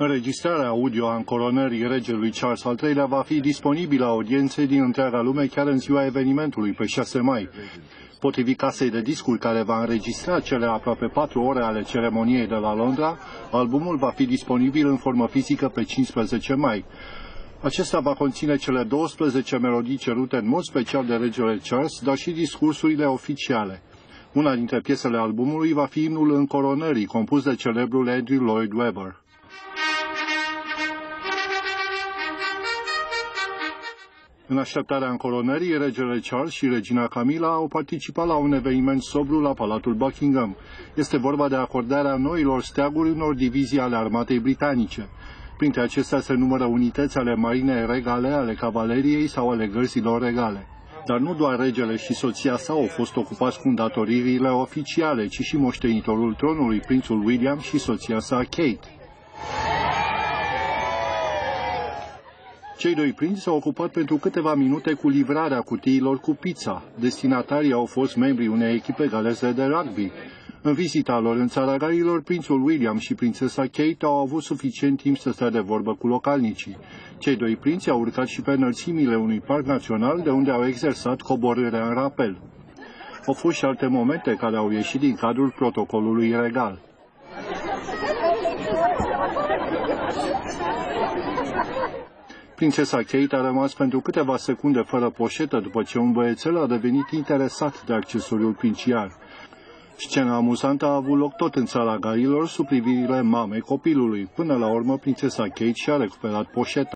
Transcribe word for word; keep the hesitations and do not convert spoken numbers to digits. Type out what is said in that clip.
Înregistrarea audio a încoronării regelui Charles al treilea va fi disponibilă audienței din întreaga lume chiar în ziua evenimentului, pe șase mai. Potrivit casei de discuri care va înregistra cele aproape patru ore ale ceremoniei de la Londra, albumul va fi disponibil în formă fizică pe cincisprezece mai. Acesta va conține cele douăsprezece melodii cerute în mod special de regele Charles, dar și discursurile oficiale. Una dintre piesele albumului va fi imnul încoronării, compus de celebrul Andrew Lloyd Webber. În așteptarea încoronării, regele Charles și regina Camilla au participat la un eveniment sobru la Palatul Buckingham. Este vorba de acordarea noilor steaguri unor divizii ale armatei britanice. Printre acestea se numără unități ale marinei regale, ale cavaleriei sau ale gărzilor regale. Dar nu doar regele și soția sa au fost ocupați cu îndatoririle oficiale, ci și moștenitorul tronului, prințul William și soția sa Kate. Cei doi prinți s-au ocupat pentru câteva minute cu livrarea cutiilor cu pizza. Destinatarii au fost membrii unei echipe galeze de rugby. În vizita lor în țara Galilor, prințul William și prințesa Kate au avut suficient timp să stea de vorbă cu localnicii. Cei doi prinți au urcat și pe înălțimile unui parc național, de unde au exersat coborârea în rapel. Au fost și alte momente care au ieșit din cadrul protocolului regal. Prințesa Kate a rămas pentru câteva secunde fără poșetă după ce un băiețel a devenit interesat de accesoriul princiar. Scena amuzantă a avut loc tot în țara Galilor sub privirile mamei copilului. Până la urmă, prințesa Kate și-a recuperat poșeta.